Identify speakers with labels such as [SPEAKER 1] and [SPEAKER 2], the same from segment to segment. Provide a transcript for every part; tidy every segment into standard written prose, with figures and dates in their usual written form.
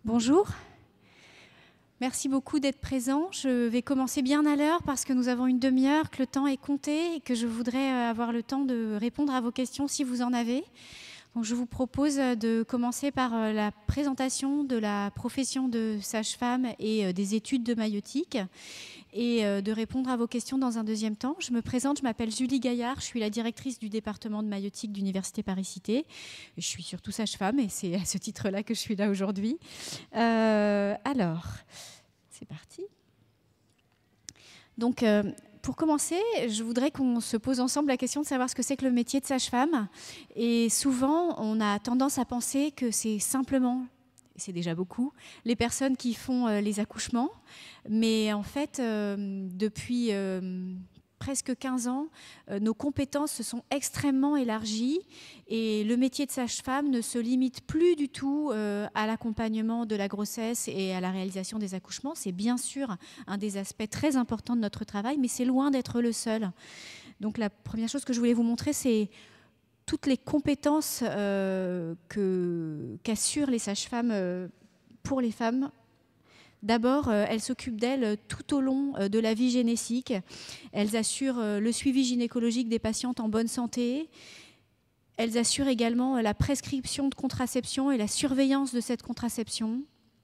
[SPEAKER 1] Bonjour. Merci beaucoup d'être présent. Je vais commencer bien à l'heure parce que nous avons une demi-heure, que le temps est compté et que je voudrais avoir le temps de répondre à vos questions si vous en avez. Donc je vous propose de commencer par la présentation de la profession de sage-femme et des études de maïeutique et de répondre à vos questions dans un deuxième temps. Je me présente, je m'appelle Julie Gaillard, je suis la directrice du département de maïeutique d'Université Paris-Cité. Je suis surtout sage-femme et c'est à ce titre-là que je suis là aujourd'hui. Alors, c'est parti. Donc, pour commencer, je voudrais qu'on se pose ensemble la question de savoir ce que c'est que le métier de sage-femme. Et souvent, on a tendance à penser que c'est simplement, c'est déjà beaucoup, les personnes qui font les accouchements. Mais en fait, depuis presque 15 ans, nos compétences se sont extrêmement élargies et le métier de sage-femme ne se limite plus du tout à l'accompagnement de la grossesse et à la réalisation des accouchements. C'est bien sûr un des aspects très importants de notre travail, mais c'est loin d'être le seul. Donc la première chose que je voulais vous montrer, c'est toutes les compétences qu'assurent les sages-femmes pour les femmes. D'abord, elles s'occupent d'elles tout au long de la vie génésique. Elles assurent le suivi gynécologique des patientes en bonne santé. Elles assurent également la prescription de contraception et la surveillance de cette contraception.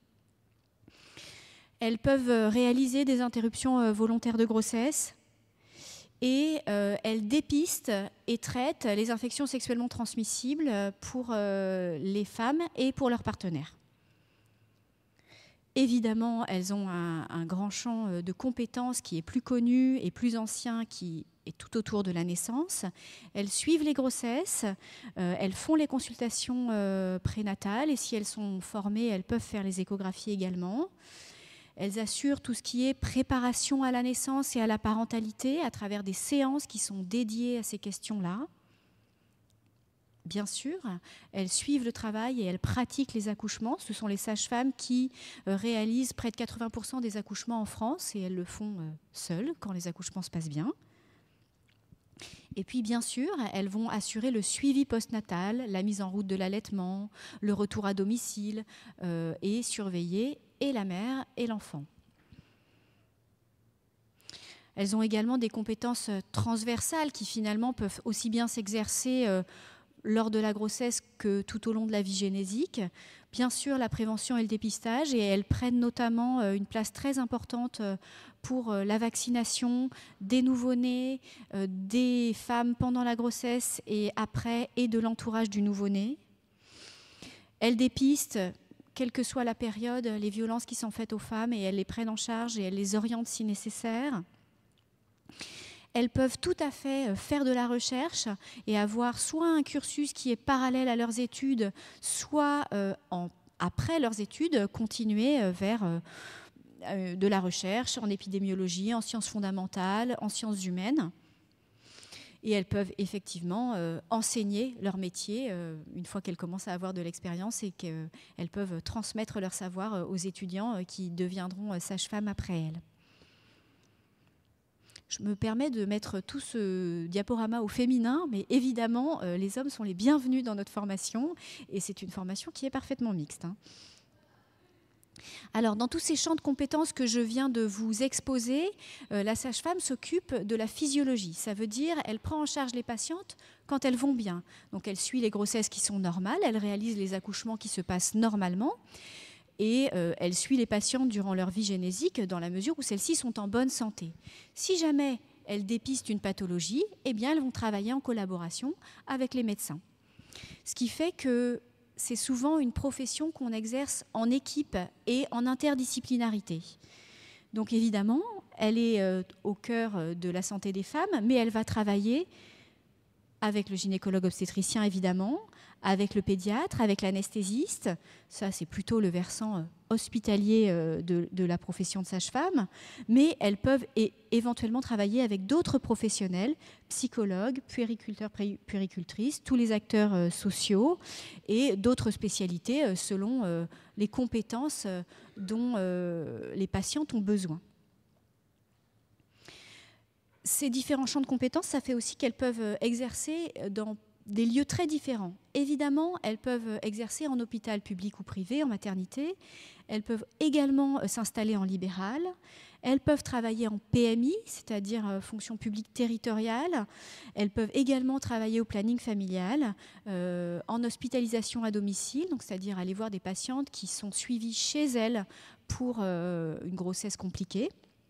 [SPEAKER 1] Elles peuvent réaliser des interruptions volontaires de grossesse. Et elles dépistent et traitent les infections sexuellement transmissibles pour les femmes et pour leurs partenaires. Évidemment, elles ont un grand champ de compétences qui est plus connu et plus ancien, qui est tout autour de la naissance. Elles suivent les grossesses, elles font les consultations prénatales et si elles sont formées, elles peuvent faire les échographies également. Elles assurent tout ce qui est préparation à la naissance et à la parentalité à travers des séances qui sont dédiées à ces questions-là. Bien sûr, elles suivent le travail et elles pratiquent les accouchements. Ce sont les sages-femmes qui réalisent près de 80% des accouchements en France et elles le font seules quand les accouchements se passent bien. Et puis, bien sûr, elles vont assurer le suivi postnatal, la mise en route de l'allaitement, le retour à domicile et surveiller et la mère et l'enfant. Elles ont également des compétences transversales qui finalement peuvent aussi bien s'exercer lors de la grossesse que tout au long de la vie génésique. Bien sûr, la prévention et le dépistage, et elles prennent notamment une place très importante pour la vaccination des nouveau-nés, des femmes pendant la grossesse et après, et de l'entourage du nouveau-né. Elles dépistent, quelle que soit la période, les violences qui sont faites aux femmes, et elles les prennent en charge et elles les orientent si nécessaire. Elles peuvent tout à fait faire de la recherche et avoir soit un cursus qui est parallèle à leurs études, soit après leurs études, continuer vers de la recherche en épidémiologie, en sciences fondamentales, en sciences humaines. Et elles peuvent effectivement enseigner leur métier une fois qu'elles commencent à avoir de l'expérience et qu'elles peuvent transmettre leur savoir aux étudiants qui deviendront sages-femmes après elles. Je me permets de mettre tout ce diaporama au féminin, mais évidemment, les hommes sont les bienvenus dans notre formation et c'est une formation qui est parfaitement mixte. Alors, dans tous ces champs de compétences que je viens de vous exposer, la sage-femme s'occupe de la physiologie. Ça veut dire qu'elle prend en charge les patientes quand elles vont bien. Donc, elle suit les grossesses qui sont normales, elle réalise les accouchements qui se passent normalement. Et elle suit les patientes durant leur vie génésique dans la mesure où celles-ci sont en bonne santé. Si jamais elles dépistent une pathologie, eh bien elles vont travailler en collaboration avec les médecins. Ce qui fait que c'est souvent une profession qu'on exerce en équipe et en interdisciplinarité. Donc évidemment, elle est au cœur de la santé des femmes, mais elle va travailler avec le gynécologue obstétricien évidemment, avec le pédiatre, avec l'anesthésiste. Ça, c'est plutôt le versant hospitalier de la profession de sage-femme. Mais elles peuvent éventuellement travailler avec d'autres professionnels, psychologues, puériculteurs, puéricultrices, tous les acteurs sociaux et d'autres spécialités selon les compétences dont les patientes ont besoin. Ces différents champs de compétences, ça fait aussi qu'elles peuvent exercer dans des lieux très différents. Évidemment, elles peuvent exercer en hôpital public ou privé, en maternité. Elles peuvent également s'installer en libéral. Elles peuvent travailler en PMI, c'est-à-dire fonction publique territoriale. Elles peuvent également travailler au planning familial, en hospitalisation à domicile, donc c'est-à-dire aller voir des patientes qui sont suivies chez elles pour une grossesse compliquée.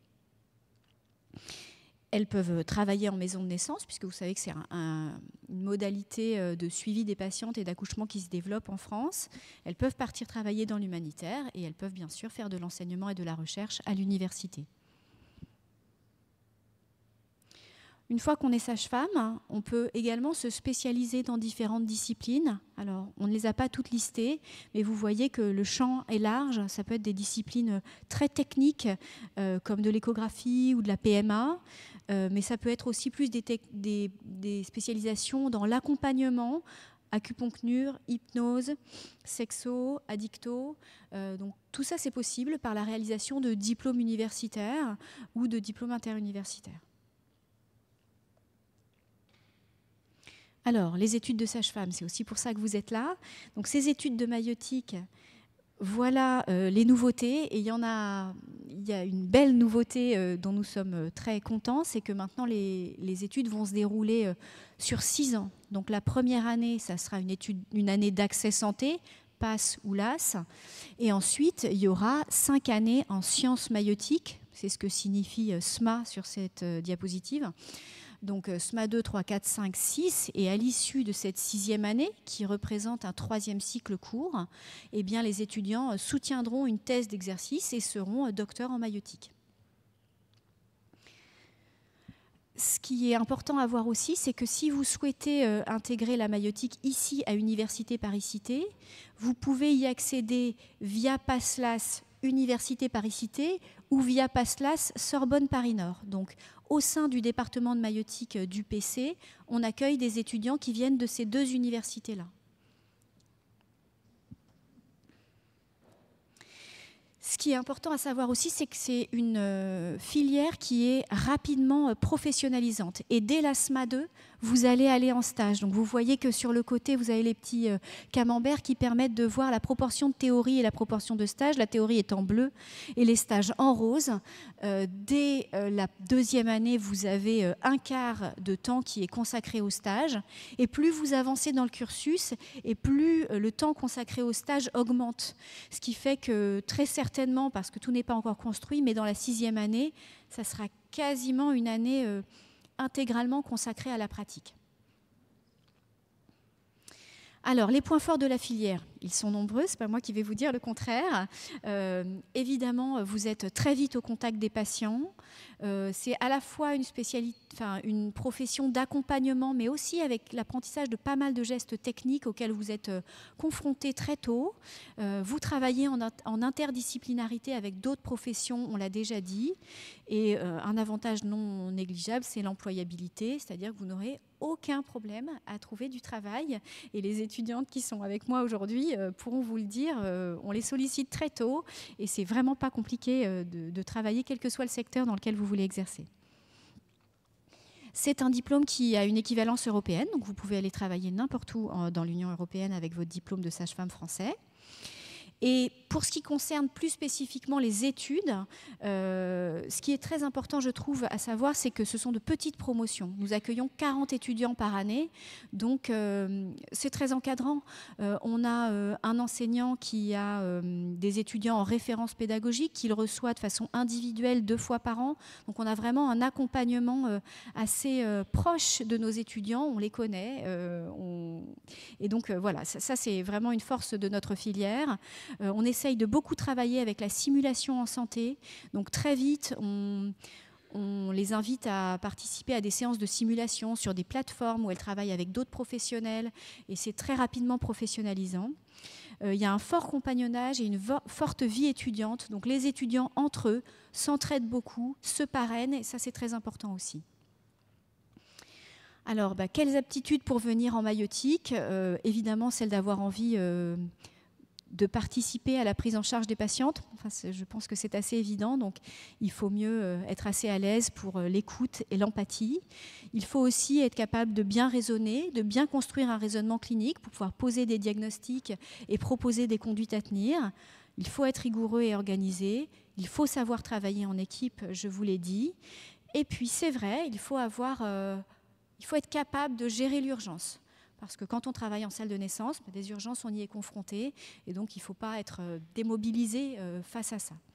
[SPEAKER 1] Elles peuvent travailler en maison de naissance, puisque vous savez que c'est une modalité de suivi des patientes et d'accouchement qui se développe en France. Elles peuvent partir travailler dans l'humanitaire et elles peuvent bien sûr faire de l'enseignement et de la recherche à l'université. Une fois qu'on est sage-femme, on peut également se spécialiser dans différentes disciplines. Alors, on ne les a pas toutes listées, mais vous voyez que le champ est large. Ça peut être des disciplines très techniques, comme de l'échographie ou de la PMA, mais ça peut être aussi plus des spécialisations dans l'accompagnement, acupuncture, hypnose, sexo, addicto. Donc, tout ça, c'est possible par la réalisation de diplômes universitaires ou de diplômes interuniversitaires. Alors, les études de sage-femme, c'est aussi pour ça que vous êtes là. Donc, ces études de maïeutique, voilà les nouveautés. Et il y a une belle nouveauté dont nous sommes très contents, c'est que maintenant, les études vont se dérouler sur 6 ans. Donc, la première année, ça sera une année d'accès santé, PASS ou LAS. Et ensuite, il y aura 5 années en sciences maïeutiques. C'est ce que signifie SMA sur cette diapositive. Donc SMA 2, 3, 4, 5, 6, et à l'issue de cette 6e année, qui représente un 3e cycle court, eh bien, les étudiants soutiendront une thèse d'exercice et seront docteurs en maïeutique. Ce qui est important à voir aussi, c'est que si vous souhaitez intégrer la maïeutique ici à Université Paris-Cité, vous pouvez y accéder via PASSLAS Université Paris-Cité ou via PASSLAS Sorbonne Paris-Nord. Donc, au sein du département de maïeutique du PC, on accueille des étudiants qui viennent de ces 2 universités-là. Ce qui est important à savoir aussi, c'est que c'est une filière qui est rapidement professionnalisante. Et dès la SMA 2, vous allez aller en stage. Donc vous voyez que sur le côté, vous avez les petits camemberts qui permettent de voir la proportion de théorie et la proportion de stage. La théorie est en bleu et les stages en rose. Dès la 2e année, vous avez un quart de temps qui est consacré au stage. Et plus vous avancez dans le cursus, et plus le temps consacré au stage augmente. Ce qui fait que très certainement, parce que tout n'est pas encore construit, mais dans la 6e année, ça sera quasiment une année intégralement consacrée à la pratique. Alors, les points forts de la filière, ils sont nombreux, ce n'est pas moi qui vais vous dire le contraire. Évidemment, vous êtes très vite au contact des patients. C'est à la fois une profession d'accompagnement, mais aussi avec l'apprentissage de pas mal de gestes techniques auxquels vous êtes confrontés très tôt. Vous travaillez en interdisciplinarité avec d'autres professions, on l'a déjà dit. Et un avantage non négligeable, c'est l'employabilité, c'est-à-dire que vous n'aurez aucun problème à trouver du travail. Et les étudiantes qui sont avec moi aujourd'hui pourront vous le dire, on les sollicite très tôt et c'est vraiment pas compliqué de travailler, quel que soit le secteur dans lequel vous voulez exercer. C'est un diplôme qui a une équivalence européenne, donc vous pouvez aller travailler n'importe où dans l'Union européenne avec votre diplôme de sage-femme français. Et pour ce qui concerne plus spécifiquement les études, ce qui est très important, je trouve, à savoir, c'est que ce sont de petites promotions. Nous accueillons 40 étudiants par année, donc c'est très encadrant. On a un enseignant qui a des étudiants en référence pédagogique qu'il reçoit de façon individuelle 2 fois par an. Donc on a vraiment un accompagnement assez proche de nos étudiants, on les connaît. Et donc voilà, ça c'est vraiment une force de notre filière. On essaye de beaucoup travailler avec la simulation en santé. Donc très vite, on les invite à participer à des séances de simulation sur des plateformes où elles travaillent avec d'autres professionnels. Et c'est très rapidement professionnalisant. Il y a un fort compagnonnage et une forte vie étudiante. Donc les étudiants entre eux s'entraident beaucoup, se parrainent. Et ça, c'est très important aussi. Alors, quelles aptitudes pour venir en maïeutique ? Évidemment, celle d'avoir envie de participer à la prise en charge des patientes. Enfin, je pense que c'est assez évident, donc il faut mieux être assez à l'aise pour l'écoute et l'empathie. Il faut aussi être capable de bien raisonner, de bien construire un raisonnement clinique pour pouvoir poser des diagnostics et proposer des conduites à tenir. Il faut être rigoureux et organisé. Il faut savoir travailler en équipe, je vous l'ai dit. Et puis, c'est vrai, il faut être capable de gérer l'urgence. Parce que quand on travaille en salle de naissance, des urgences, on y est confronté. Et donc, il ne faut pas être démobilisé face à ça.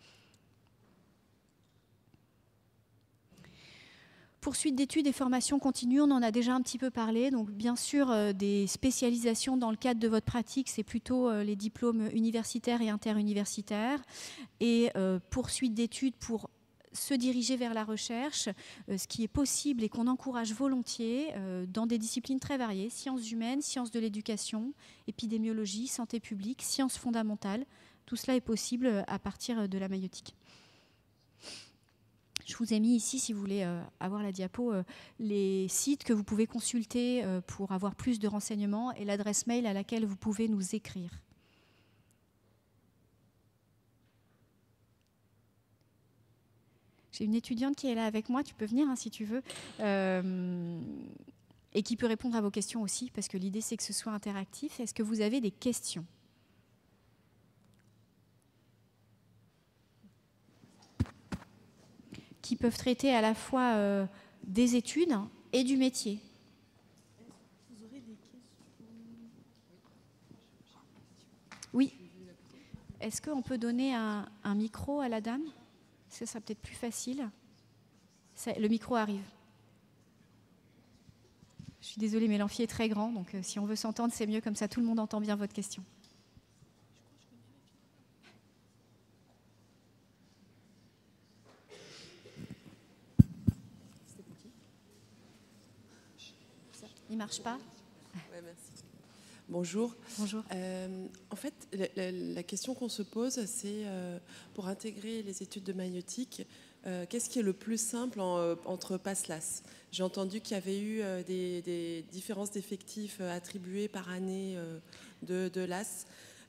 [SPEAKER 1] Poursuite d'études et formations continues, on en a déjà un petit peu parlé. Donc, bien sûr, des spécialisations dans le cadre de votre pratique, c'est plutôt les diplômes universitaires et interuniversitaires. Et poursuite d'études pour se diriger vers la recherche, ce qui est possible et qu'on encourage volontiers dans des disciplines très variées, sciences humaines, sciences de l'éducation, épidémiologie, santé publique, sciences fondamentales. Tout cela est possible à partir de la maïeutique. Je vous ai mis ici, si vous voulez avoir la diapo, les sites que vous pouvez consulter pour avoir plus de renseignements et l'adresse mail à laquelle vous pouvez nous écrire. J'ai une étudiante qui est là avec moi, tu peux venir si tu veux, et qui peut répondre à vos questions aussi, parce que l'idée c'est que ce soit interactif. Est-ce que vous avez des questions ? Qui peuvent traiter à la fois des études et du métier. Vous aurez des questions ? Oui. Est-ce qu'on peut donner un micro à la dame ? Ça sera peut-être plus facile. Le micro arrive. Je suis désolée, mais l'amphi est très grand, donc si on veut s'entendre, c'est mieux, comme ça tout le monde entend bien votre question. Il ne marche pas ?
[SPEAKER 2] Ouais, merci. Bonjour.
[SPEAKER 1] Bonjour.
[SPEAKER 2] En fait, la question qu'on se pose, c'est pour intégrer les études de maïeutique, qu'est-ce qui est le plus simple entre PASS-LAS ? J'ai entendu qu'il y avait eu des différences d'effectifs attribuées par année de LAS.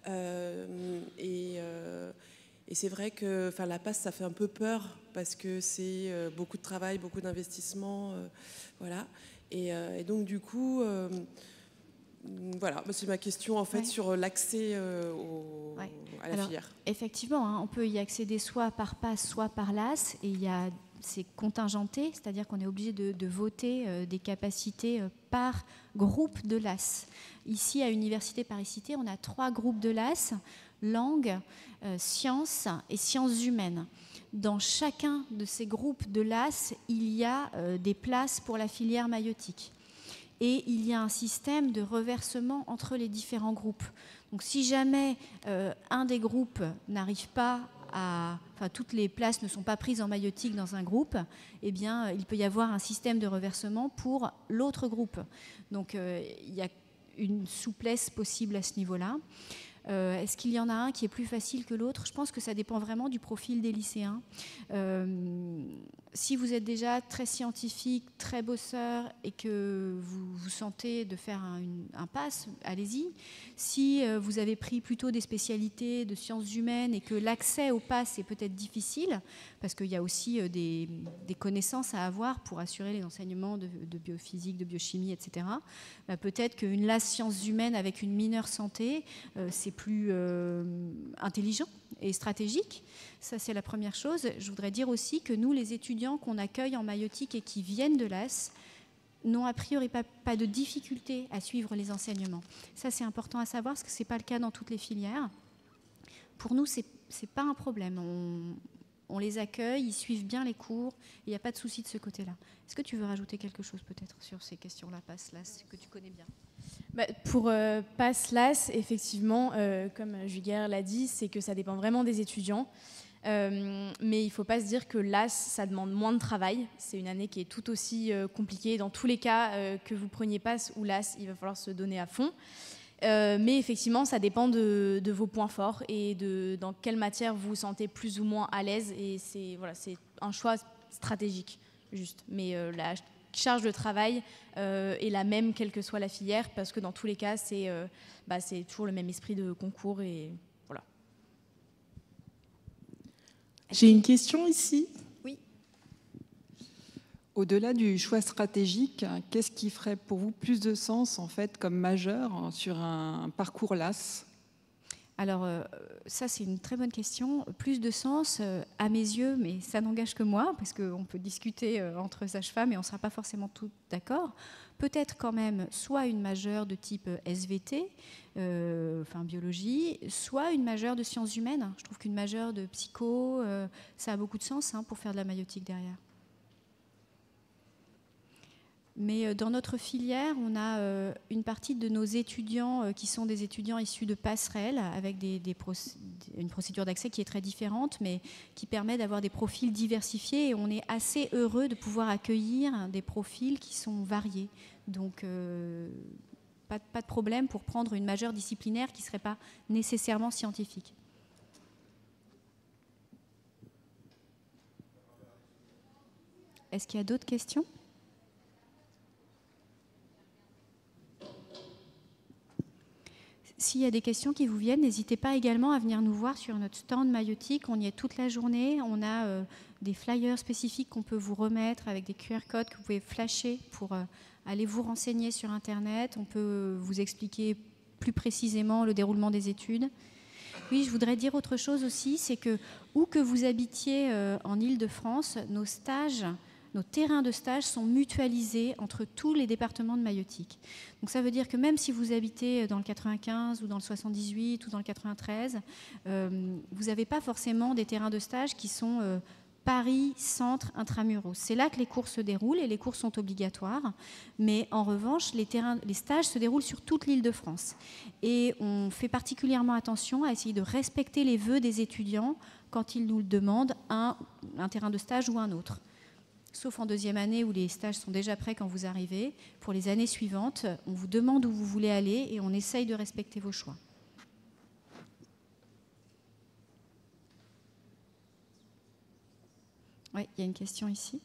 [SPEAKER 2] Et c'est vrai que la PASS, ça fait un peu peur parce que c'est beaucoup de travail, beaucoup d'investissement. Voilà. Et donc, du coup... voilà, c'est ma question en fait sur l'accès à la filière.
[SPEAKER 1] Effectivement, on peut y accéder soit par PASS, soit par LAS, et c'est contingenté, c'est-à-dire qu'on est obligé de voter des capacités par groupe de LAS. Ici, à Université Paris-Cité, on a 3 groupes de LAS, langue, sciences et sciences humaines. Dans chacun de ces groupes de LAS, il y a des places pour la filière maïeutique. Et il y a un système de reversement entre les différents groupes. Donc si jamais un des groupes n'arrive pas toutes les places ne sont pas prises en maïeutique dans un groupe, eh bien, il peut y avoir un système de reversement pour l'autre groupe. Donc il y a une souplesse possible à ce niveau-là. Est-ce qu'il y en a un qui est plus facile que l'autre ? Je pense que ça dépend vraiment du profil des lycéens. Si vous êtes déjà très scientifique, très bosseur et que vous vous sentez de faire un PASS, allez-y. Si vous avez pris plutôt des spécialités de sciences humaines et que l'accès au PASS est peut-être difficile, parce qu'il y a aussi des connaissances à avoir pour assurer les enseignements de biophysique, de biochimie, etc., peut-être qu'une LAS sciences humaines avec une mineure santé, c'est plus intelligent et stratégique. Ça, c'est la première chose. Je voudrais dire aussi que nous, les étudiants qu'on accueille en maïeutique et qui viennent de l'AS, n'ont a priori pas de difficulté à suivre les enseignements. Ça, c'est important à savoir parce que ce n'est pas le cas dans toutes les filières. Pour nous, ce n'est pas un problème. On les accueille, ils suivent bien les cours, il n'y a pas de souci de ce côté-là. Est-ce que tu veux rajouter quelque chose peut-être sur ces questions-là, PASS-LAS, que tu connais bien ?
[SPEAKER 3] Pour PASS-LAS, effectivement, comme Juguer l'a dit, c'est que ça dépend vraiment des étudiants. Mais il ne faut pas se dire que LAS, ça demande moins de travail. C'est une année qui est tout aussi compliquée. Dans tous les cas, que vous preniez PASS ou LAS, il va falloir se donner à fond. Mais effectivement, ça dépend de vos points forts et dans quelle matière vous vous sentez plus ou moins à l'aise. Et c'est un choix stratégique, juste. Mais la charge de travail est la même, quelle que soit la filière, parce que dans tous les cas, c'est toujours le même esprit de concours et
[SPEAKER 4] J'ai une question ici.
[SPEAKER 1] Oui.
[SPEAKER 5] Au-delà du choix stratégique, qu'est-ce qui ferait pour vous plus de sens en fait comme majeur sur un parcours LAS?
[SPEAKER 1] Alors, ça, c'est une très bonne question. Plus de sens, à mes yeux, mais ça n'engage que moi, parce qu'on peut discuter entre sages-femmes et on ne sera pas forcément tous d'accord. Peut-être quand même soit une majeure de type SVT, enfin biologie, soit une majeure de sciences humaines. Je trouve qu'une majeure de psycho, ça a beaucoup de sens pour faire de la maïeutique derrière. Mais dans notre filière, on a une partie de nos étudiants qui sont des étudiants issus de passerelles avec une procédure d'accès qui est très différente, mais qui permet d'avoir des profils diversifiés. Et on est assez heureux de pouvoir accueillir des profils qui sont variés. Donc, pas de problème pour prendre une majeure disciplinaire qui ne serait pas nécessairement scientifique. Est-ce qu'il y a d'autres questions ? S'il y a des questions qui vous viennent, n'hésitez pas également à venir nous voir sur notre stand maïeutique. On y est toute la journée. On a des flyers spécifiques qu'on peut vous remettre avec des QR codes que vous pouvez flasher pour aller vous renseigner sur Internet. On peut vous expliquer plus précisément le déroulement des études. Oui, je voudrais dire autre chose aussi, c'est que où que vous habitiez en Île-de-France, nos terrains de stage sont mutualisés entre tous les départements de maïeutique. Donc ça veut dire que même si vous habitez dans le 95 ou dans le 78 ou dans le 93, vous n'avez pas forcément des terrains de stage qui sont Paris, centre, intramuros. C'est là que les cours se déroulent et les cours sont obligatoires. Mais en revanche, les stages se déroulent sur toute l'Île-de-France. Et on fait particulièrement attention à essayer de respecter les vœux des étudiants quand ils nous demandent un terrain de stage ou un autre. Sauf en deuxième année où les stages sont déjà prêts quand vous arrivez. Pour les années suivantes, on vous demande où vous voulez aller et on essaye de respecter vos choix. Oui, il y a une question ici.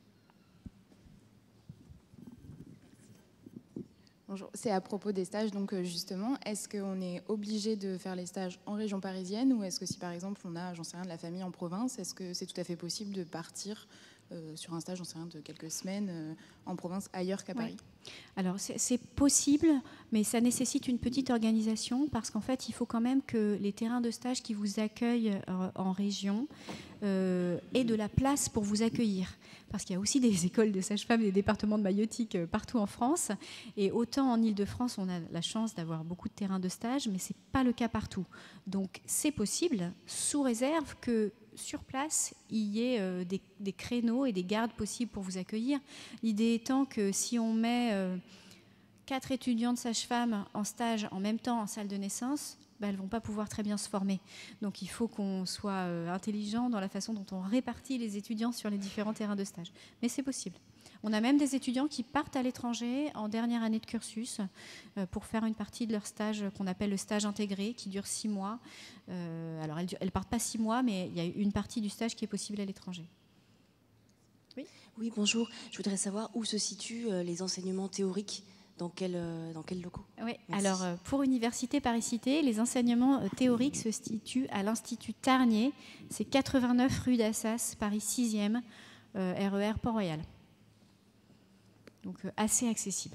[SPEAKER 6] Bonjour, c'est à propos des stages. Donc justement, est-ce qu'on est obligé de faire les stages en région parisienne ou est-ce que si par exemple on a, j'en sais rien, de la famille en province, est-ce que c'est tout à fait possible de partir sur un stage, j'en sais rien, de quelques semaines en province ailleurs qu'à Paris?
[SPEAKER 1] Alors c'est possible, mais ça nécessite une petite organisation parce qu'en fait, il faut quand même que les terrains de stage qui vous accueillent en région aient de la place pour vous accueillir. Parce qu'il y a aussi des écoles de sages-femmes et des départements de maïeutique partout en France. Et autant en Île-de-France, on a la chance d'avoir beaucoup de terrains de stage, mais ce n'est pas le cas partout. Donc c'est possible, sous réserve que sur place, il y ait des créneaux et des gardes possibles pour vous accueillir. L'idée étant que si on met 4 étudiants de sage-femme en stage en même temps en salle de naissance, elles ne vont pas pouvoir très bien se former. Donc il faut qu'on soit intelligent dans la façon dont on répartit les étudiants sur les différents terrains de stage. Mais c'est possible. On a même des étudiants qui partent à l'étranger en dernière année de cursus pour faire une partie de leur stage qu'on appelle le stage intégré, qui dure 6 mois. Alors, elles ne partent pas 6 mois, mais il y a une partie du stage qui est possible à l'étranger. Oui ?
[SPEAKER 7] Oui, bonjour. Je voudrais savoir où se situent les enseignements théoriques, dans quels locaux?
[SPEAKER 1] Oui, alors pour Université Paris-Cité, les enseignements théoriques se situent à l'Institut Tarnier. C'est 89 rue d'Assas, Paris 6e, RER Port-Royal. Donc assez accessible.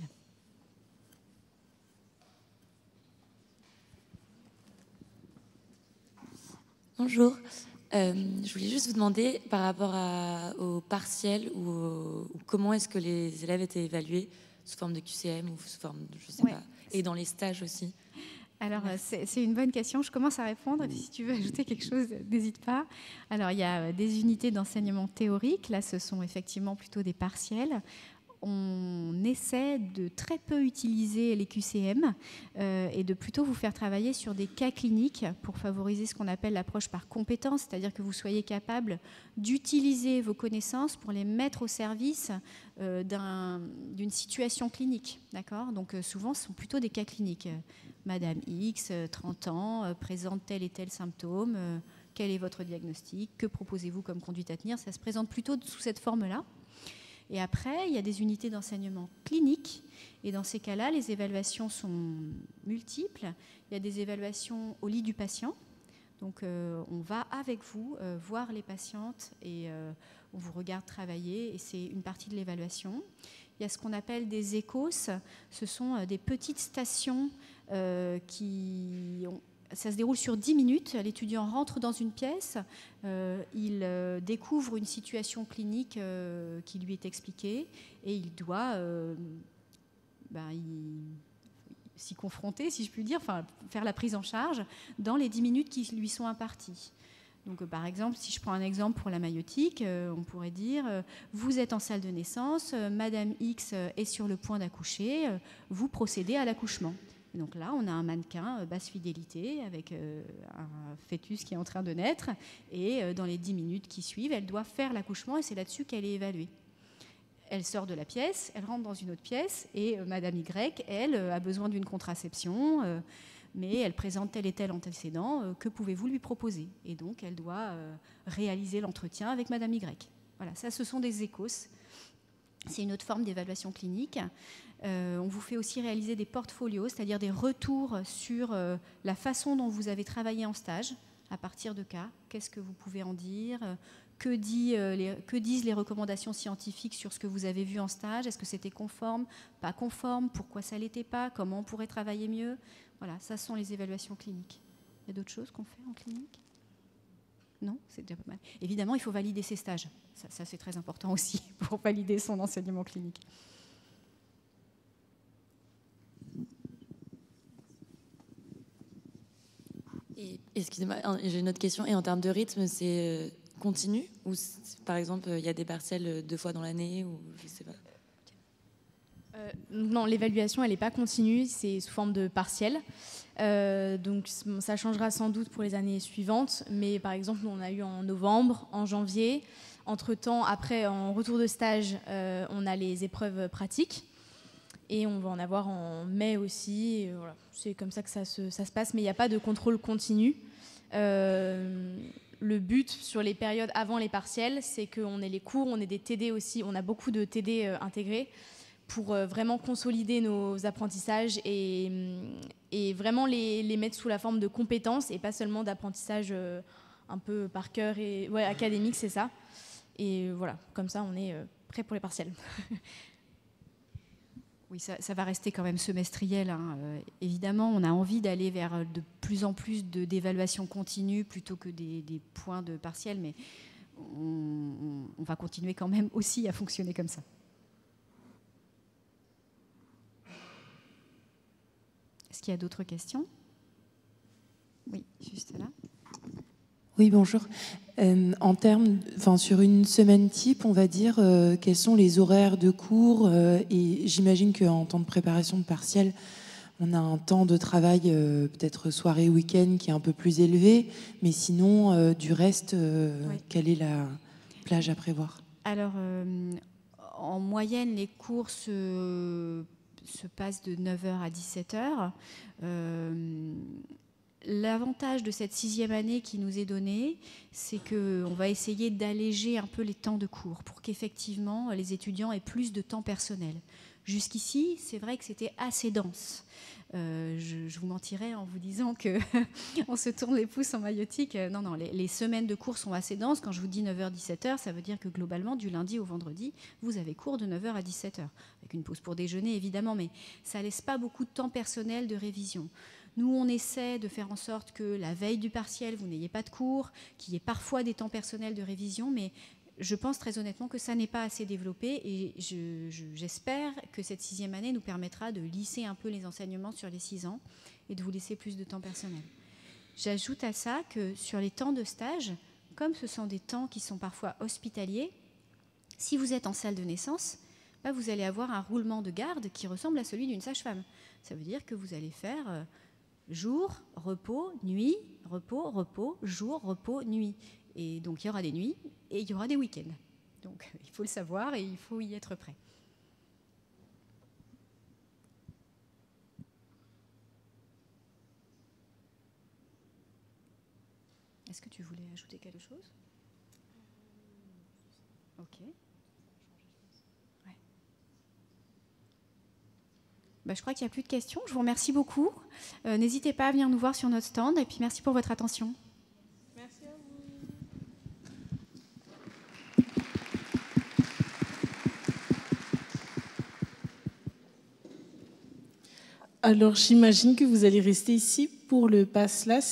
[SPEAKER 8] Bonjour. Je voulais juste vous demander par rapport au partiel ou comment est-ce que les élèves étaient évalués sous forme de QCM ou sous forme de, je sais pas, et dans les stages aussi.
[SPEAKER 1] Alors, c'est une bonne question. Je commence à répondre. Et puis, si tu veux ajouter quelque chose, n'hésite pas. Alors, il y a des unités d'enseignement théorique. Là, ce sont effectivement plutôt des partiels. On essaie de très peu utiliser les QCM et de plutôt vous faire travailler sur des cas cliniques pour favoriser ce qu'on appelle l'approche par compétence, c'est-à-dire que vous soyez capable d'utiliser vos connaissances pour les mettre au service d'une situation clinique. D'accord ? Donc souvent, ce sont plutôt des cas cliniques. Madame X, 30 ans, présente tel et tel symptôme, quel est votre diagnostic, que proposez-vous comme conduite à tenir ? Ça se présente plutôt sous cette forme-là. Et après, il y a des unités d'enseignement clinique. Et dans ces cas-là, les évaluations sont multiples. Il y a des évaluations au lit du patient. Donc on va avec vous voir les patientes et on vous regarde travailler et c'est une partie de l'évaluation. Il y a ce qu'on appelle des écos, ce sont des petites stations ça se déroule sur 10 minutes. L'étudiant rentre dans une pièce, il découvre une situation clinique qui lui est expliquée et il doit s'y confronter, si je puis dire, enfin, faire la prise en charge dans les 10 minutes qui lui sont imparties. Donc, par exemple, si je prends un exemple pour la maïotique, on pourrait dire vous êtes en salle de naissance, Madame X est sur le point d'accoucher, vous procédez à l'accouchement. Et donc là, on a un mannequin basse fidélité avec un fœtus qui est en train de naître et dans les 10 minutes qui suivent, elle doit faire l'accouchement et c'est là-dessus qu'elle est évaluée. Elle sort de la pièce, elle rentre dans une autre pièce et Madame Y, elle, a besoin d'une contraception, mais elle présente tel et tel antécédent, que pouvez-vous lui proposer? Et donc, elle doit réaliser l'entretien avec Madame Y. Voilà, ça, ce sont des écos. C'est une autre forme d'évaluation clinique. On vous fait aussi réaliser des portfolios, c'est-à-dire des retours sur la façon dont vous avez travaillé en stage, à partir de cas. Qu'est-ce que vous pouvez en dire? Que disent les recommandations scientifiques sur ce que vous avez vu en stage? Est-ce que c'était conforme, pas conforme? Pourquoi ça ne l'était pas? Comment on pourrait travailler mieux? Voilà, ça sont les évaluations cliniques. Il y a d'autres choses qu'on fait en clinique? Non, c'est déjà pas mal. Évidemment, il faut valider ses stages. Ça c'est très important aussi pour valider son enseignement clinique.
[SPEAKER 8] Et, excusez-moi, j'ai une autre question. Et en termes de rythme, c'est continu ou par exemple, il y a des partiels 2 fois dans l'année ou je sais pas?
[SPEAKER 3] Non, l'évaluation, elle n'est pas continue, c'est sous forme de partiel. Donc ça changera sans doute pour les années suivantes, mais par exemple, on a eu en novembre, en janvier. Entre-temps, après, en retour de stage, on a les épreuves pratiques. Et on va en avoir en mai aussi. Et voilà. C'est comme ça que ça se passe, mais il n'y a pas de contrôle continu. Le but sur les périodes avant les partiels, c'est qu'on ait les cours, on ait des TD aussi. On a beaucoup de TD intégrés pour vraiment consolider nos apprentissages et vraiment les mettre sous la forme de compétences et pas seulement d'apprentissage un peu par cœur et académique, c'est ça. Et voilà, comme ça, on est prêt pour les partiels.
[SPEAKER 1] Oui, ça va rester quand même semestriel. Hein. Évidemment, on a envie d'aller vers de plus en plus d'évaluation continue plutôt que des points de partiel, mais on va continuer quand même aussi à fonctionner comme ça. Est-ce qu'il y a d'autres questions? Oui, juste là.
[SPEAKER 4] Oui, bonjour. En termes, sur une semaine type, on va dire, quels sont les horaires de cours et j'imagine qu'en temps de préparation de partiel, on a un temps de travail, peut-être soirée, week-end, qui est un peu plus élevé, mais sinon, du reste, oui. Quelle est la plage à prévoir? Alors,
[SPEAKER 1] en moyenne, les cours se passent de 9h à 17h. L'avantage de cette 6e année qui nous est donnée, c'est qu'on va essayer d'alléger un peu les temps de cours pour qu'effectivement les étudiants aient plus de temps personnel. Jusqu'ici, c'est vrai que c'était assez dense. Je vous mentirais en vous disant qu'on se tourne les pouces en maïotique. Non, les semaines de cours sont assez denses. Quand je vous dis 9h-17h, ça veut dire que globalement, du lundi au vendredi, vous avez cours de 9h à 17h. Avec une pause pour déjeuner, évidemment, mais ça ne laisse pas beaucoup de temps personnel de révision. Nous, on essaie de faire en sorte que la veille du partiel, vous n'ayez pas de cours, qu'il y ait parfois des temps personnels de révision, mais je pense très honnêtement que ça n'est pas assez développé et j'espère que cette 6e année nous permettra de lisser un peu les enseignements sur les 6 ans et de vous laisser plus de temps personnel. J'ajoute à ça que sur les temps de stage, comme ce sont des temps qui sont parfois hospitaliers, si vous êtes en salle de naissance, vous allez avoir un roulement de garde qui ressemble à celui d'une sage-femme. Ça veut dire que vous allez faire jour, repos, nuit, repos, repos, jour, repos, nuit. Et donc, il y aura des nuits et il y aura des week-ends. Donc, il faut le savoir et il faut y être prêt. Est-ce que tu voulais ajouter quelque chose? Ok. Je crois qu'il n'y a plus de questions. Je vous remercie beaucoup. N'hésitez pas à venir nous voir sur notre stand et puis merci pour votre attention.
[SPEAKER 9] Alors, j'imagine que vous allez rester ici pour le pass LAS